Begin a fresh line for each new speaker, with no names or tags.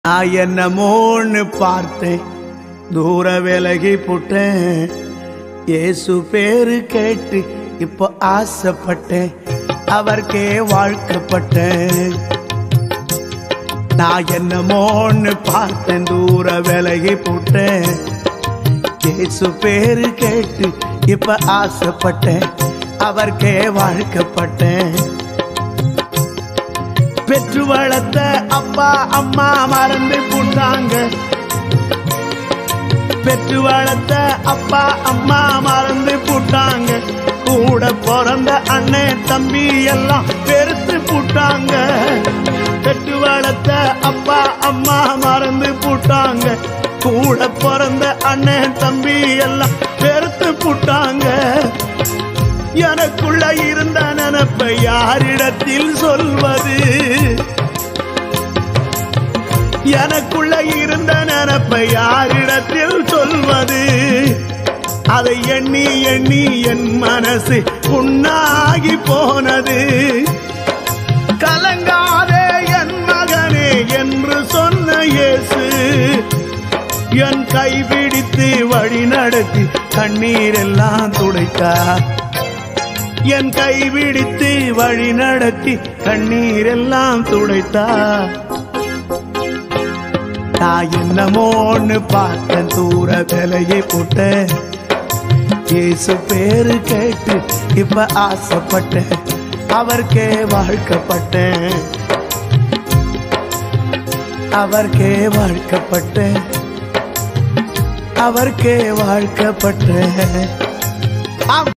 நான் என்னமோன்னு பார்த்தேன், தூர விலகி போட்டேன். இயேசு பேரு கேட்டு இப்போ ஆசைப்பட்டேன், அவர்க்கே வாழ்க்கப்பட்டேன். நான் என்னமோன்னு பார்த்தேன், தூர விலகி போட்டேன். இயேசு பேரு கேட்டு இப்ப ஆசைப்பட்டேன், அவர்க்கே வாழ்க்கப்பட்டேன். பெற்று வளர்த்த அப்பா அம்மா மறந்து போட்டாங்க. பெற்று வளர்த்த அப்பா அம்மா மறந்து போட்டாங்க. கூட பிறந்த அண்ணன் தம்பி எல்லாம் வெறுத்து போட்டாங்க. பெற்று வளர்த்த அப்பா அம்மா மறந்து போட்டாங்க. கூட பிறந்த அண்ணன் தம்பி எல்லாம் வெறுத்து போட்டாங்க. எனக்குள்ள இருந்த நினைப்பை யாரிடத்தில் சொல்வது? எனக்குள்ள இருந்த நினைப்பை யாரிடத்தில் சொல்வது? அதை எண்ணி எண்ணி என் மனசு புண்ணாகி போனது. கலங்காதே என் மகனே என்று சொன்ன இயேசு என் கைபிடித்து வழி நடத்தி கண்ணீர் எல்லாம் துடைத்தார். என் கைபிடித்து வழி நடத்தி கண்ணீர் எல்லாம் துடைத்தார். நான் என்னமோன்னு பார்த்தேன், தூர விலையை போட்டேன். இயேசு பேரு கேட்டு இப்ப ஆசைப்பட்டேன், அவர்க்கே வாழ்க்கப்பட்டேன். அவர்க்கே வாழ்க்கப்பட்டேன், அவர்க்கே வாழ்க்கப்பட்டேன்.